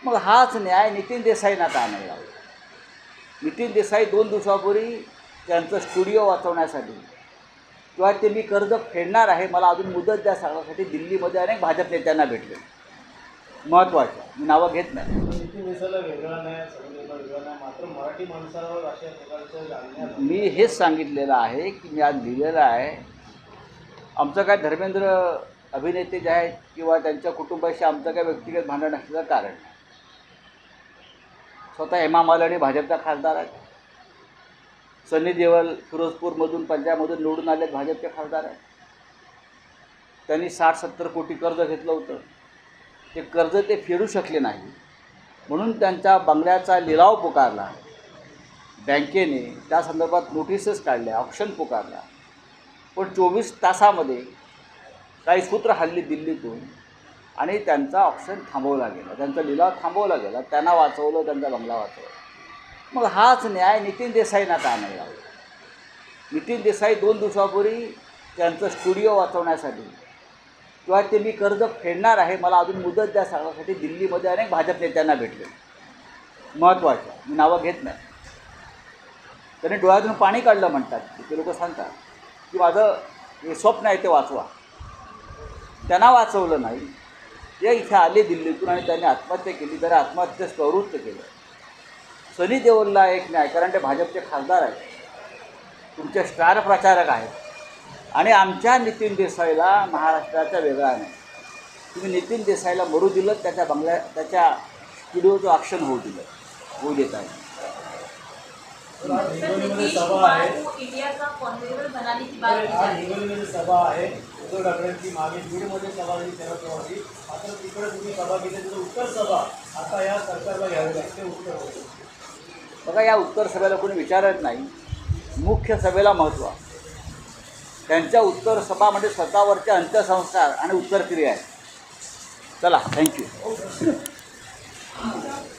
मग हाच न्याय नितीन देसाईंना का नाही लावला? नितीन देसाई 2 दिवसापूर्वी त्यांचं स्टुडिओ वाचवण्यासाठी किंवा ते मी कर्ज फेडणार आहे, मला अजून मुदत द्या सांगण्यासाठी दिल्लीमध्ये अनेक भाजप नेत्यांना भेटले. महत्त्वाचं, मी नावं घेत नाही. नितीन देसाईला वेगळा नाही, संजयला वेगळा नाही, मात्र मराठी माणसावर अशा प्रकारचं जाणण्यात मी हेच सांगितलेलं आहे की मी आज लिहिलेलं आहे, आमचं काय धर्मेंद्र अभिनेते जे आहेत किंवा त्यांच्या कुटुंबाशी आमचं काय व्यक्तिगत भांडण असल्याचं कारण नाही. स्वतः हेमा मालिनी भाजपचा खासदार आहेत. सनी देओल फिरोजपूरमधून पंजाबमधून निवडून आले भाजपचे खासदार आहेत. त्यांनी 60-70 कोटी कर्ज घेतलं होतं. ते कर्ज ते फेडू शकले नाही म्हणून त्यांच्या बंगल्याचा लिलाव पुकारला. बँकेने त्या संदर्भात नोटिसेस काढल्या, ऑप्शन पुकारला. पण 24 तासामध्ये काही सूत्र हल्ली दिल्लीतून आणि त्यांचा ऑप्शन थांबवला गेला, त्यांचा लिलाव थांबवला गेला. त्यांना वाचवलं, त्यांचा बंगला वाचवला. मग हाच न्याय नितीन देसाईंना का नाही लावला? नितीन देसाई 2 दिवसापूर्वी त्यांचं स्टुडिओ वाचवण्यासाठी किंवा ते मी कर्ज फेडणार आहे, मला अजून मुदत द्या सांगण्यासाठी दिल्लीमध्ये अनेक भाजप नेत्यांना भेटले. महत्त्वाचं, मी नावं घेत नाही. त्यांनी डोळ्यातून पाणी काढलं म्हणतात. ते लोक सांगतात की माझं हे स्वप्न आहे ते वाचवा. त्यांना वाचवलं नाही. ते इथे आले दिल्लीतून आणि त्यांनी आत्महत्या केली. जरा आत्महत्येस प्रवृत्त केलं. सनी देओलला एक न्याय, कारण ते भाजपचे खासदार आहेत, तुमचे स्टार प्रचारक आहेत. आणि आमच्या नितीन देसाईला महाराष्ट्राचा वेगळा नाही. तुम्ही नितीन देसाईला मरू दिलं, त्याच्या त्याच्या स्टुडिओचं ऑप्शन होऊ देत आहे. हिंगोलीमध्ये सभा आहे, हिंगोलीमध्ये सभा आहे. उद्धव ठाकरेंची मागे बीडमध्ये सभा झाली शरद पवारची, मात्र तिकडे तुम्ही सभा घेतली, त्याचं उत्तर सभा आता या सरकारला घ्यावी लागते. उत्तर होते बघा, या उत्तर सभेला कोणी विचारत नाही. मुख्य सभेला महत्त्व. त्यांच्या उत्तर सभा म्हणजे स्वतःवरचे अंत्यसंस्कार आणि उत्तरक्रिया आहे. चला, थँक्यू.